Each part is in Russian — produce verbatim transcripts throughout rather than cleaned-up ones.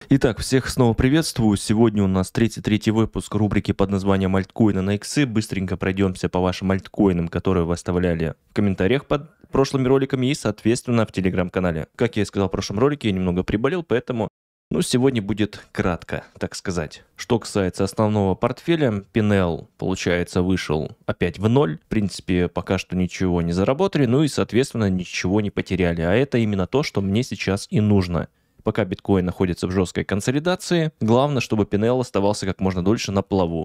Итак, всех снова приветствую. Сегодня у нас тридцать третий выпуск рубрики под названием «Альткоины на иксы». Быстренько пройдемся по вашим альткоинам, которые вы оставляли в комментариях под прошлыми роликами и, соответственно, в телеграм-канале. Как я и сказал в прошлом ролике, я немного приболел, поэтому ну, сегодня будет кратко, так сказать. Что касается основного портфеля, Pinel, получается, вышел опять в ноль. В принципе, пока что ничего не заработали, ну и, соответственно, ничего не потеряли. А это именно то, что мне сейчас и нужно. Пока биткоин находится в жесткой консолидации, главное, чтобы Pinel оставался как можно дольше на плаву.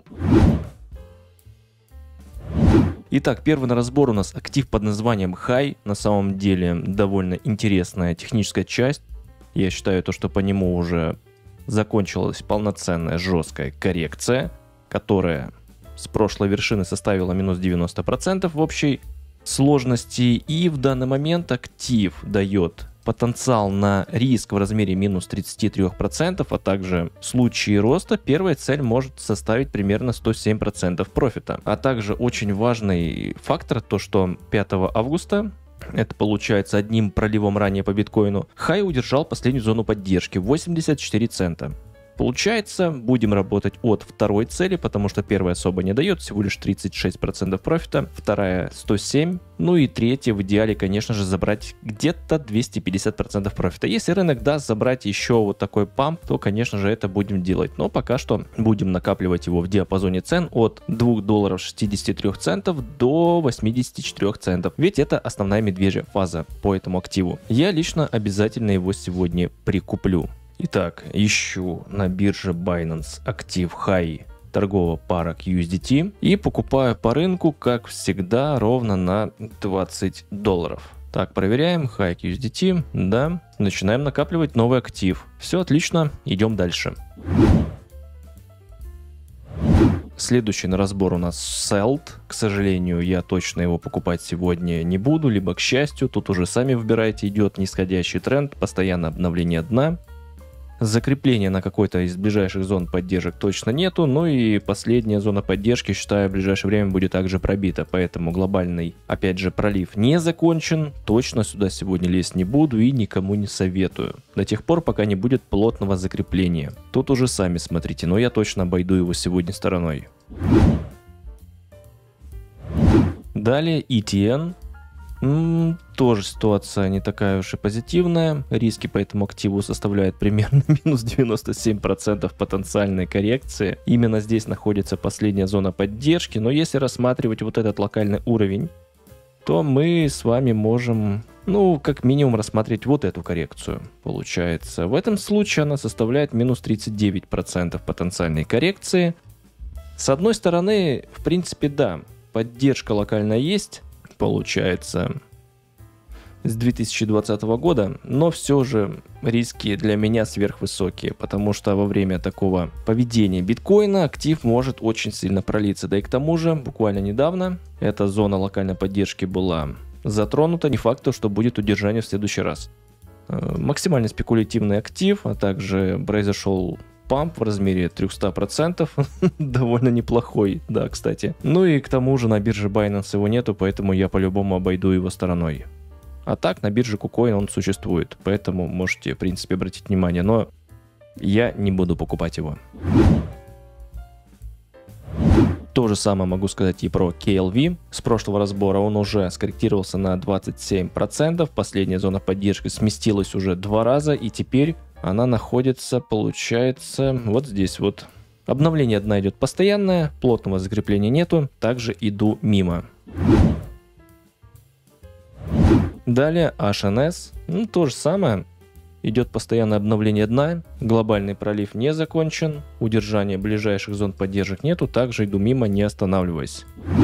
Итак, первый на разбор у нас актив под названием High. На самом деле довольно интересная техническая часть. Я считаю, то, что по нему уже закончилась полноценная жесткая коррекция, которая с прошлой вершины составила минус девяносто процентов в общей сложности. И в данный момент актив дает потенциал на риск в размере минус тридцать три процента, а также в случае роста первая цель может составить примерно сто семь процентов профита. А также очень важный фактор, то что пятого августа, это получается одним проливом ранее по биткоину, High удержал последнюю зону поддержки восемьдесят четыре цента. Получается, будем работать от второй цели, потому что первая особо не дает, всего лишь тридцать шесть процентов профита, вторая сто семь, ну и третья в идеале, конечно же, забрать где-то двести пятьдесят процентов профита. Если рынок даст забрать еще вот такой памп, то, конечно же, это будем делать. Но пока что будем накапливать его в диапазоне цен от двух долларов шестидесяти трёх центов до восьмидесяти четырёх центов. Ведь это основная медвежья фаза по этому активу. Я лично обязательно его сегодня прикуплю. Итак, ищу на бирже Binance актив High торговая пара кью эс ди ти и покупаю по рынку, как всегда, ровно на двадцать долларов. Так, проверяем. High кью эс ди ти, да, начинаем накапливать новый актив. Все отлично, идем дальше. Следующий на разбор у нас Селт. К сожалению, я точно его покупать сегодня не буду, либо к счастью, тут уже сами выбираете, идет нисходящий тренд, постоянное обновление дна. Закрепления на какой-то из ближайших зон поддержек точно нету, ну и последняя зона поддержки, считаю, в ближайшее время будет также пробита, поэтому глобальный, опять же, пролив не закончен, точно сюда сегодня лезть не буду и никому не советую, до тех пор, пока не будет плотного закрепления. Тут уже сами смотрите, но я точно обойду его сегодня стороной. Далее и ти эн. М-м, тоже ситуация не такая уж и позитивная. Риски по этому активу составляют примерно минус девяносто семь процентов потенциальной коррекции. Именно здесь находится последняя зона поддержки. Но если рассматривать вот этот локальный уровень, то мы с вами можем, ну, как минимум рассмотреть вот эту коррекцию. Получается, в этом случае она составляет минус тридцать девять процентов потенциальной коррекции. С одной стороны, в принципе, да, поддержка локальная есть. Получается, с две тысячи двадцатого года, но все же риски для меня сверхвысокие, потому что во время такого поведения биткоина актив может очень сильно пролиться. Да и к тому же, буквально недавно эта зона локальной поддержки была затронута, не факт, что будет удержание в следующий раз. Максимально спекулятивный актив, а также произошел памп в размере триста процентов, довольно неплохой, да, кстати. Ну и к тому же на бирже Binance его нету, поэтому я по-любому обойду его стороной. А так на бирже KuCoin он существует, поэтому можете, в принципе, обратить внимание, но я не буду покупать его. То же самое могу сказать и про кей эл ви. С прошлого разбора он уже скорректировался на двадцать семь процентов, последняя зона поддержки сместилась уже два раза, и теперь она находится, получается, вот здесь вот. Обновление дна идет постоянное, плотного закрепления нету, также иду мимо. Далее эйч эн эс, ну то же самое, идет постоянное обновление дна, глобальный пролив не закончен, удержания ближайших зон поддержек нету, также иду мимо, не останавливаясь.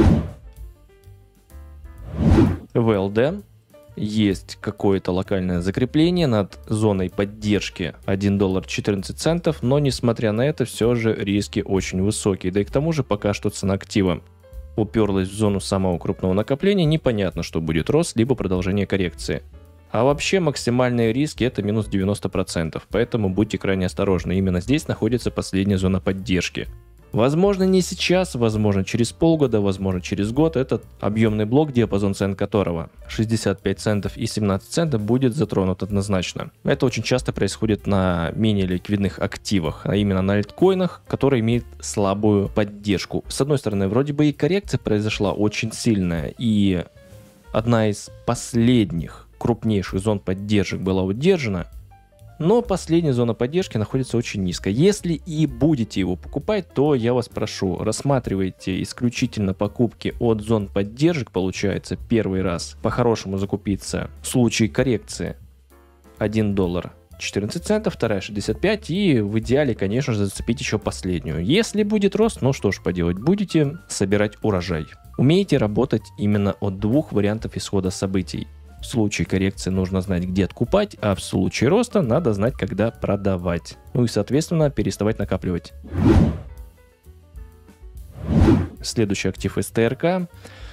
ви эл ди. Есть какое-то локальное закрепление над зоной поддержки один доллар четырнадцать центов, но несмотря на это, все же риски очень высокие. Да и к тому же пока что цена актива уперлась в зону самого крупного накопления, непонятно, что будет рост, либо продолжение коррекции. А вообще максимальные риски это минус девяносто процентов, поэтому будьте крайне осторожны, именно здесь находится последняя зона поддержки. Возможно, не сейчас, возможно, через полгода, возможно, через год этот объемный блок, диапазон цен которого шестьдесят пять центов и семнадцать центов, будет затронут однозначно. Это очень часто происходит на менее ликвидных активах, а именно на альткоинах, которые имеют слабую поддержку. С одной стороны, вроде бы и коррекция произошла очень сильная, и одна из последних крупнейших зон поддержек была удержана, но последняя зона поддержки находится очень низко. Если и будете его покупать, то я вас прошу, рассматривайте исключительно покупки от зон поддержек. Получается, первый раз по-хорошему закупиться в случае коррекции один доллар четырнадцать центов, вторая шестьдесят пять, и в идеале, конечно же, зацепить еще последнюю. Если будет рост, ну что ж поделать, будете собирать урожай. Умеете работать именно от двух вариантов исхода событий. В случае коррекции нужно знать, где откупать, а в случае роста надо знать, когда продавать. Ну и, соответственно, переставать накапливать. Следующий актив эс тэ эр ка.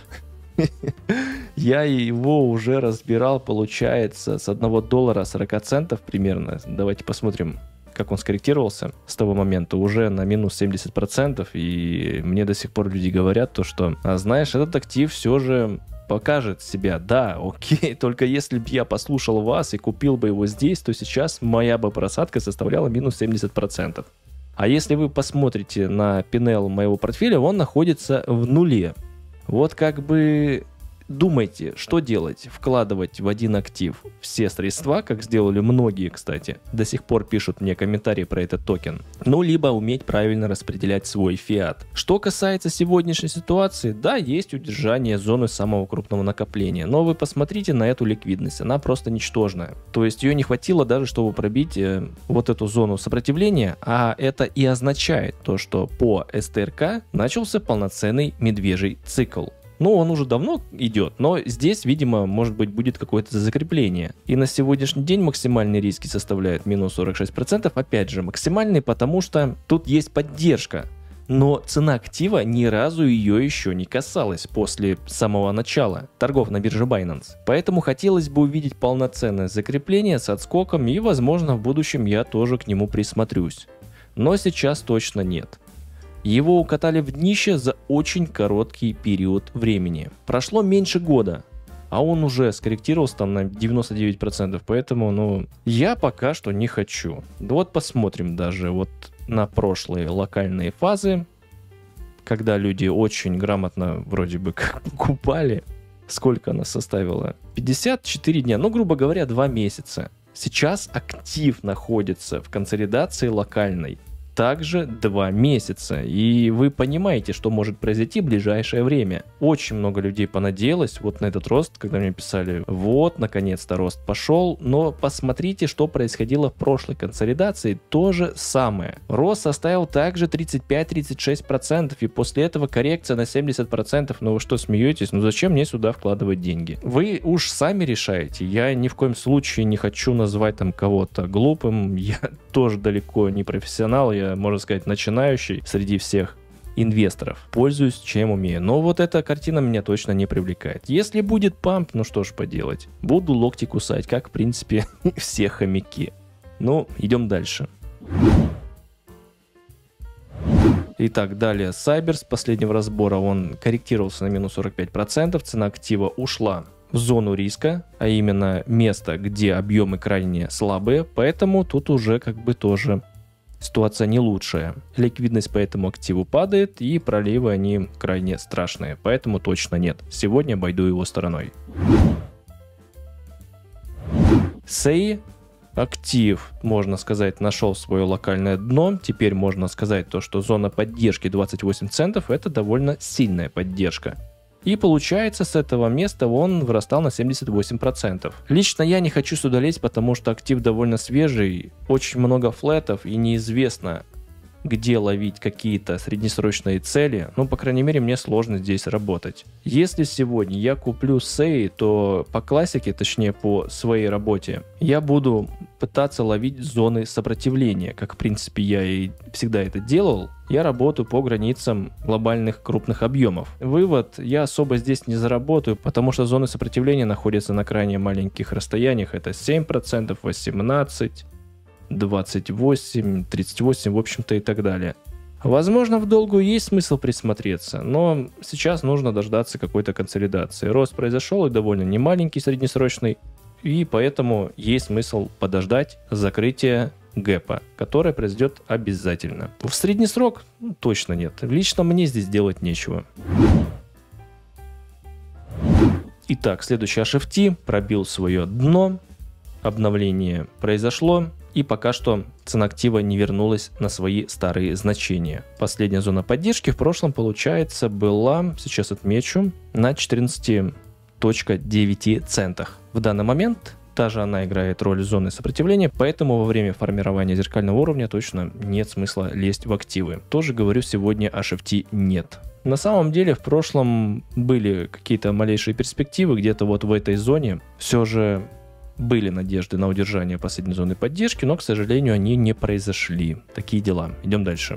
Я его уже разбирал, получается, с одного доллара сорок центов примерно. Давайте посмотрим, как он скорректировался с того момента, уже на минус семьдесят процентов. И мне до сих пор люди говорят то, что, а знаешь, этот актив все же покажет себя. Да, окей, только если бы я послушал вас и купил бы его здесь, то сейчас моя бы просадка составляла минус семьдесят процентов. А если вы посмотрите на пи эн эл моего портфеля, он находится в нуле. Вот как бы думайте, что делать? Вкладывать в один актив все средства, как сделали многие, кстати. До сих пор пишут мне комментарии про этот токен. Ну, либо уметь правильно распределять свой фиат. Что касается сегодняшней ситуации, да, есть удержание зоны самого крупного накопления. Но вы посмотрите на эту ликвидность, она просто ничтожная. То есть ее не хватило даже, чтобы пробить э, вот эту зону сопротивления. А это и означает то, что по эс тэ эр ка начался полноценный медвежий цикл. Ну, он уже давно идет, но здесь, видимо, может быть, будет какое-то закрепление. И на сегодняшний день максимальные риски составляют минус сорок шесть процентов. Опять же, максимальные, потому что тут есть поддержка. Но цена актива ни разу ее еще не касалась после самого начала торгов на бирже Binance. Поэтому хотелось бы увидеть полноценное закрепление с отскоком, и, возможно, в будущем я тоже к нему присмотрюсь. Но сейчас точно нет. Его укатали в днище за очень короткий период времени. Прошло меньше года, а он уже скорректировался там на девяносто девять процентов, поэтому, ну, я пока что не хочу. Да вот посмотрим даже вот на прошлые локальные фазы, когда люди очень грамотно вроде бы как покупали. Сколько она составила? пятьдесят четыре дня, ну, грубо говоря, два месяца. Сейчас актив находится в консолидации локальной. Также два месяца, и вы понимаете, что может произойти в ближайшее время. Очень много людей понадеялось вот на этот рост, когда мне писали, вот, наконец-то рост пошел, но посмотрите, что происходило в прошлой консолидации, то же самое. Рост составил также тридцать пять — тридцать шесть процентов, и после этого коррекция на семьдесят процентов, ну вы что, смеетесь? Ну зачем мне сюда вкладывать деньги? Вы уж сами решаете, я ни в коем случае не хочу назвать там кого-то глупым, я тоже далеко не профессионал, я, можно сказать, начинающий среди всех инвесторов. Пользуюсь чем умею. Но вот эта картина меня точно не привлекает. Если будет памп, ну что ж поделать. Буду локти кусать, как в принципе все хомяки. Ну, идем дальше. Итак, далее Сайбер с последнего разбора, он корректировался на минус сорок пять процентов, цена актива ушла в зону риска, а именно место, где объемы крайне слабые, поэтому тут уже как бы тоже ситуация не лучшая. Ликвидность по этому активу падает, и проливы они крайне страшные, поэтому точно нет. Сегодня обойду его стороной. сэй актив, можно сказать, нашел свое локальное дно. Теперь можно сказать то, что зона поддержки двадцать восемь центов это довольно сильная поддержка. И получается, с этого места он вырастал на семьдесят восемь процентов. Лично я не хочу сюда лезть, потому что актив довольно свежий, очень много флетов и неизвестно, где ловить какие-то среднесрочные цели. Ну, по крайней мере, мне сложно здесь работать. Если сегодня я куплю сэй, то по классике, точнее по своей работе, я буду пытаться ловить зоны сопротивления, как в принципе я и всегда это делал. Я работаю по границам глобальных крупных объемов. Вывод: я особо здесь не заработаю, потому что зоны сопротивления находятся на крайне маленьких расстояниях. Это семь процентов, восемнадцать процентов, двадцать восемь, тридцать восемь, в общем-то и так далее. Возможно, в долгую есть смысл присмотреться, но сейчас нужно дождаться какой-то консолидации. Рост произошел и довольно немаленький, среднесрочный, и поэтому есть смысл подождать закрытия гэпа, которое произойдет обязательно. В средний срок ну, точно нет. Лично мне здесь делать нечего. Итак, следующий эйч эф ти пробил свое дно, обновление произошло, и пока что цена актива не вернулась на свои старые значения. Последняя зона поддержки в прошлом, получается, была, сейчас отмечу, на четырнадцати целых девяти центах. В данный момент также она играет роль зоны сопротивления, поэтому во время формирования зеркального уровня точно нет смысла лезть в активы. Тоже говорю, сегодня эйч эф ти нет. На самом деле в прошлом были какие-то малейшие перспективы, где-то вот в этой зоне все же были надежды на удержание последней зоны поддержки, но, к сожалению, они не произошли. Такие дела. Идем дальше.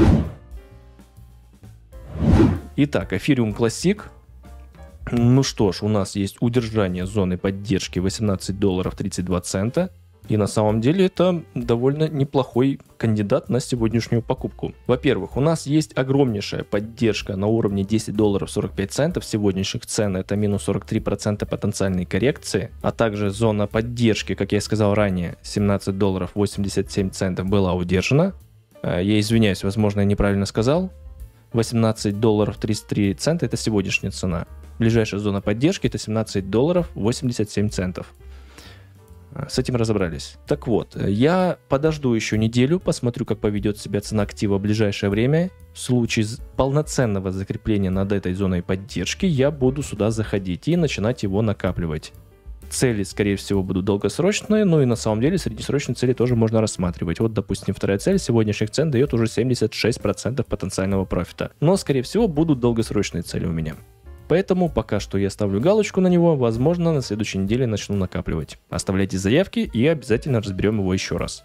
Итак, Ethereum Classic. Ну что ж, у нас есть удержание зоны поддержки восемнадцать долларов тридцать два цента. И на самом деле это довольно неплохой кандидат на сегодняшнюю покупку. Во-первых, у нас есть огромнейшая поддержка на уровне десять долларов сорок пять центов сегодняшних цен. Это минус сорок три процента потенциальной коррекции. А также зона поддержки, как я и сказал ранее, семнадцать долларов восемьдесят семь центов была удержана. Я извиняюсь, возможно, я неправильно сказал. восемнадцать долларов тридцать три цента это сегодняшняя цена. Ближайшая зона поддержки это семнадцать долларов восемьдесят семь центов. С этим разобрались. Так вот, я подожду еще неделю, посмотрю, как поведет себя цена актива в ближайшее время. В случае полноценного закрепления над этой зоной поддержки я буду сюда заходить и начинать его накапливать. Цели, скорее всего, будут долгосрочные, но и на самом деле среднесрочные цели тоже можно рассматривать. Вот, допустим, вторая цель сегодняшних цен дает уже семьдесят шесть процентов потенциального профита. Но, скорее всего, будут долгосрочные цели у меня. Поэтому пока что я ставлю галочку на него, возможно, на следующей неделе начну накапливать. Оставляйте заявки и обязательно разберем его еще раз.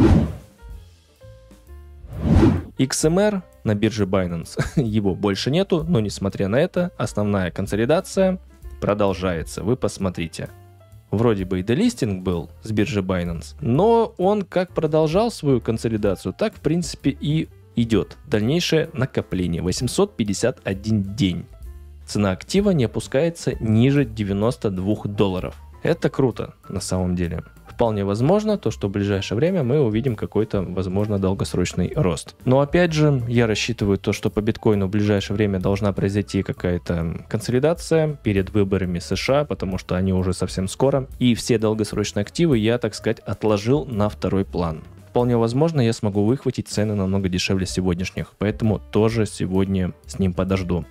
икс эм эр на бирже Binance. Его больше нету, но несмотря на это, основная консолидация продолжается. Вы посмотрите. Вроде бы и делистинг был с биржи Binance, но он как продолжал свою консолидацию, так в принципе и идет. Дальнейшее накопление. восемьсот пятьдесят один день. Цена актива не опускается ниже девяноста двух долларов. Это круто на самом деле. Вполне возможно, то, что в ближайшее время мы увидим какой-то, возможно, долгосрочный рост. Но опять же, я рассчитываю то, что по биткоину в ближайшее время должна произойти какая-то консолидация перед выборами США, потому что они уже совсем скоро. И все долгосрочные активы я, так сказать, отложил на второй план. Вполне возможно, я смогу выхватить цены намного дешевле сегодняшних, поэтому тоже сегодня с ним подожду.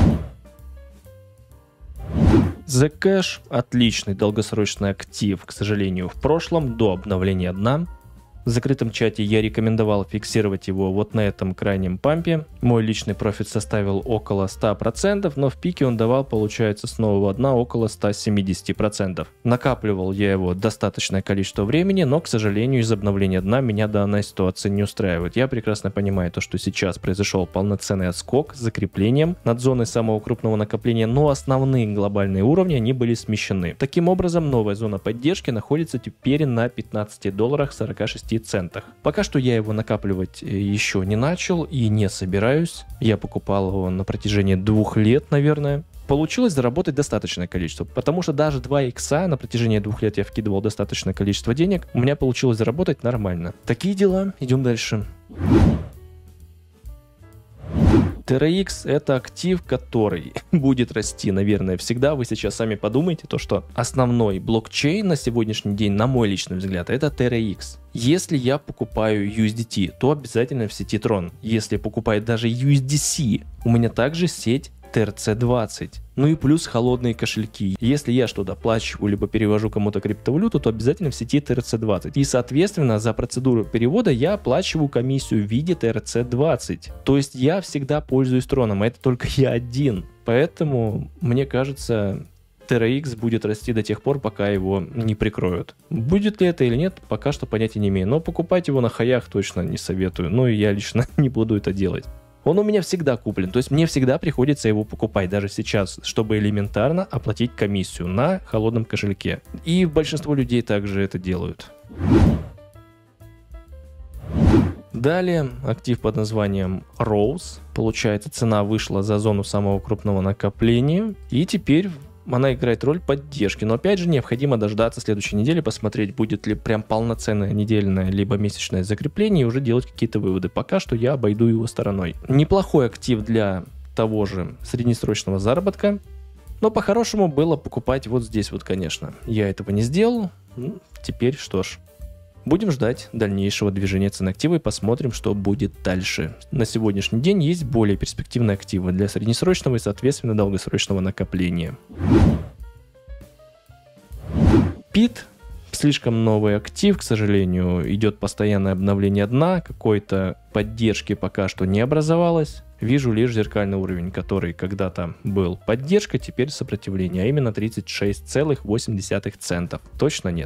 Zcash отличный долгосрочный актив, к сожалению, в прошлом, до обновления дна. В закрытом чате я рекомендовал фиксировать его вот на этом крайнем пампе. Мой личный профит составил около ста процентов, но в пике он давал, получается, с нового дна около ста семидесяти процентов. Накапливал я его достаточное количество времени, но, к сожалению, из обновления дна меня данная ситуация не устраивает. Я прекрасно понимаю то, что сейчас произошел полноценный отскок с закреплением над зоной самого крупного накопления, но основные глобальные уровни они были смещены. Таким образом, новая зона поддержки находится теперь на пятнадцати долларах сорока шести центах. Пока что я его накапливать еще не начал и не собираюсь. Я покупал его на протяжении двух лет, наверное. Получилось заработать достаточное количество, потому что даже два икса на протяжении двух лет я вкидывал достаточное количество денег. У меня получилось заработать нормально. Такие дела. Идем дальше. Terra X это актив, который будет расти, наверное, всегда. Вы сейчас сами подумайте, то, что основной блокчейн на сегодняшний день, на мой личный взгляд, это Terra X. Если я покупаю ю эс ди ти, то обязательно в сети Tron. Если покупаю даже ю эс ди си, у меня также сеть ти эр си двадцать. Ну и плюс холодные кошельки. Если я что-то оплачиваю, либо перевожу кому-то криптовалюту, то обязательно в сети ти эр си двадцать. И, соответственно, за процедуру перевода я оплачиваю комиссию в виде ти эр си двадцать. То есть я всегда пользуюсь Троном, а это только я один. Поэтому, мне кажется, Terra X будет расти до тех пор, пока его не прикроют. Будет ли это или нет, пока что понятия не имею. Но покупать его на хаях точно не советую. Ну и я лично не буду это делать. Он у меня всегда куплен, то есть мне всегда приходится его покупать, даже сейчас, чтобы элементарно оплатить комиссию на холодном кошельке. И большинство людей также это делают. Далее актив под названием Rose. Получается, цена вышла за зону самого крупного накопления. И теперь она играет роль поддержки. Но опять же необходимо дождаться следующей недели, посмотреть, будет ли прям полноценное недельное либо месячное закрепление и уже делать какие-то выводы. Пока что я обойду его стороной. Неплохой актив для того же среднесрочного заработка. Но по-хорошему было покупать вот здесь вот, конечно. Я этого не сделал. Ну, теперь что ж. Будем ждать дальнейшего движения цен актива и посмотрим, что будет дальше. На сегодняшний день есть более перспективные активы для среднесрочного и, соответственно, долгосрочного накопления. пит. Слишком новый актив, к сожалению, идет постоянное обновление дна, какой-то поддержки пока что не образовалось. Вижу лишь зеркальный уровень, который когда-то был поддержкой, теперь сопротивление, а именно тридцать шесть целых восемь десятых центов. Точно нет.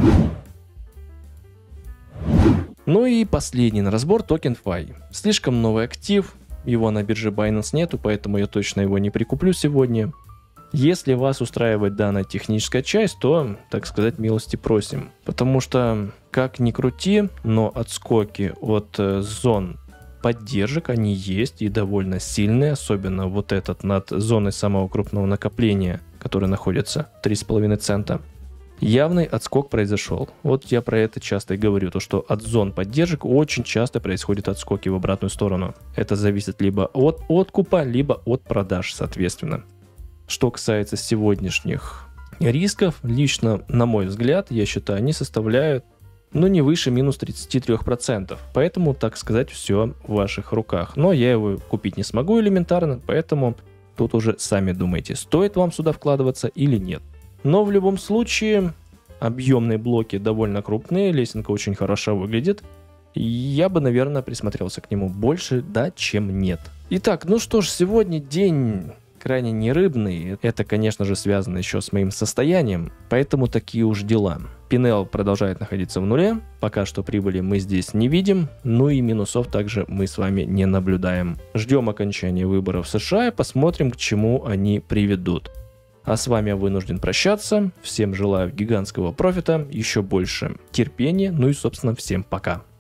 Ну и последний на разбор токен эф ай. Слишком новый актив, его на бирже Binance нету, поэтому я точно его не прикуплю сегодня. Если вас устраивает данная техническая часть, то, так сказать, милости просим. Потому что, как ни крути, но отскоки от э, зон поддержек, они есть и довольно сильные, особенно вот этот над зоной самого крупного накопления, который находится три с половиной цента. Явный отскок произошел. Вот я про это часто и говорю, то что от зон поддержек очень часто происходят отскоки в обратную сторону. Это зависит либо от откупа, либо от продаж, соответственно. Что касается сегодняшних рисков, лично, на мой взгляд, я считаю, они составляют, ну, не выше минус тридцать три процента. Поэтому, так сказать, все в ваших руках. Но я его купить не смогу элементарно, поэтому тут уже сами думайте, стоит вам сюда вкладываться или нет. Но в любом случае, объемные блоки довольно крупные, лесенка очень хорошо выглядит. Я бы, наверное, присмотрелся к нему больше, да, чем нет. Итак, ну что ж, сегодня день крайне нерыбный. Это, конечно же, связано еще с моим состоянием, поэтому такие уж дела. пи эн эл продолжает находиться в нуле, пока что прибыли мы здесь не видим, ну и минусов также мы с вами не наблюдаем. Ждем окончания выборов в США и посмотрим, к чему они приведут. А с вами я вынужден прощаться. Всем желаю гигантского профита, еще больше терпения, ну и, собственно, всем пока.